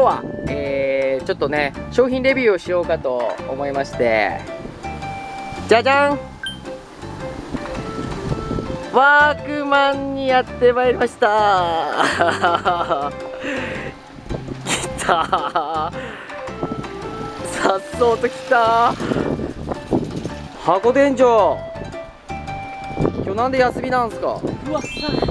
は、ちょっとね商品レビューをしようかと思いまして、じゃじゃん、ワークマンにやってまいりました来たー、さっそうと来たー。箱店長、今日なんで休みなんすか？ うわっ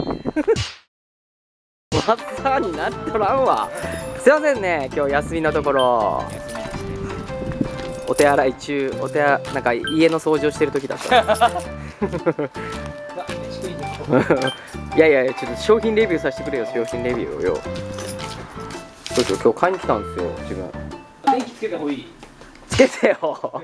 さわっさーになっとらんわ。すいませんね、今日休みのところ。お手洗い中、なんか家の掃除をしてる時だったいやいや、ちょっと商品レビューさせてくれよ、商品レビューをよ。そうそう、今日買いに来たんですよ、自分。 電気つけた方がいい？ つけてよ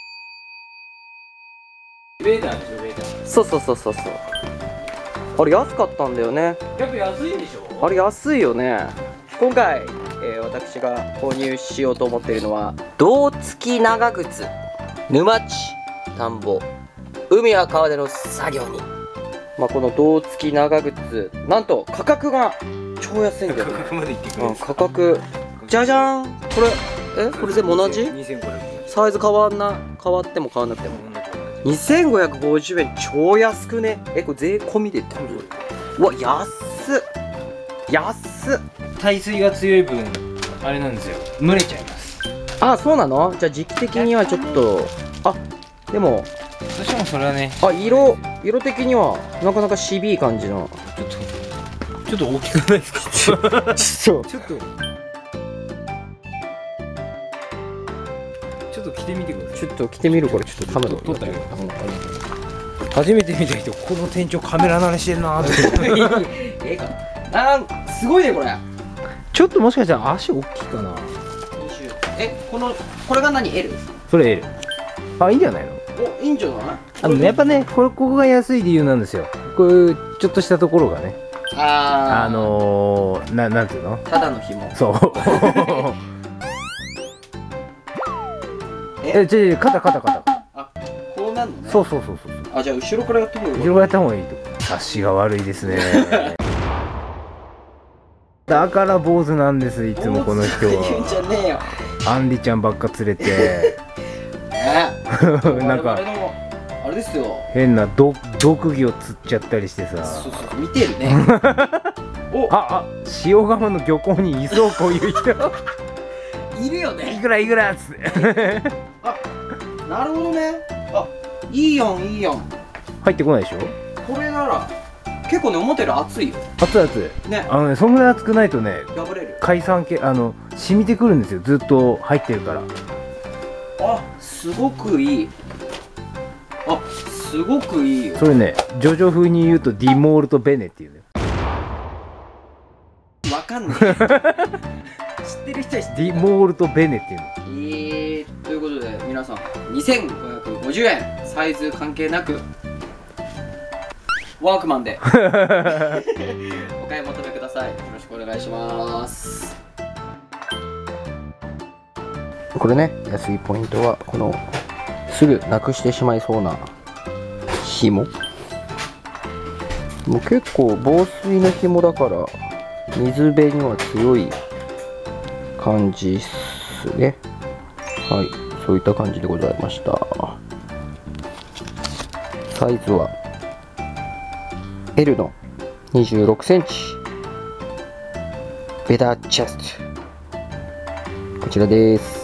ウェーダーでしょ、ウェーダー。 そうそうそうそうそう。あれ安かったんだよね。 やっぱ安いでしょ。 あれ安いよね。今回、私が購入しようと思っているのは胴付き長靴。沼地田んぼ海や川での作業に、まあ、この胴付き長靴、なんと価格が超安いんだよね。 価格までいってくれる。 価格じゃじゃーん。これこれ全部同じ 2500円。 サイズ変わっても変わんなくても2550円、超安くね。これ税込みでってこと？うわ、安っ。 耐水が強い分あれなんですよ、蒸れちゃいます。 あ、そうなの？じゃあ時期的にはちょっと、あ、でもどうしてもそれはね、 色的にはなかなか渋い感じの。 ちょっと大きくないですか？ そうちょっと着てみてください。 ちょっと着てみる。これちょっとカメラ撮ったよ。初めて見た人、この店長カメラ慣れしてんなーってすごいねこれ。 ちょっともしかしたら足大きいかな。 これが何 L？ それ L。あ、いいんじゃないの？ お、いいんじゃない？ やっぱね、ここが安い理由なんですよ。こういうちょっとしたところがね、なんていうの？ ただの紐。 そう肩。 あ、こうなるのね。 そう。 あ、じゃあ後ろからやった方がいい。 後ろからやった方がいいと。察しが悪いですね。だから坊主なんです、いつもこの人言うんじゃは。 ねえよ。 アンリちゃんばっか連れてなんかあれですよ。 変な毒魚を釣っちゃったりしてさ。 そう見てるね。 塩釜の漁港にいそう、こういう人いるよね。 いくらっつってあ、なるほどね。あ、いいやん。 入ってこないでしょ。 これなら結構ね、思ったより熱いよ熱々 ね。 そんぐらい熱くないとね、 破れる。 海産系染みてくるんですよ、ずっと入ってるから。 あ、すごくいい。すごくいいよ。 それね、ジョジョ風に言うとディモールとベネっていうね。 わかんない知ってる人は知ってる。 ディモールとベネっていうの。 ということで皆さん2550円、サイズ関係なくワークマンでお買い求めください。よろしくお願いします。これね、安いポイントはこのすぐなくしてしまいそうな紐。もう結構防水の紐だから水辺には強い感じっすね。はい、そういった感じでございました。サイズは L の26センチ、ベダーチェスト、こちらです。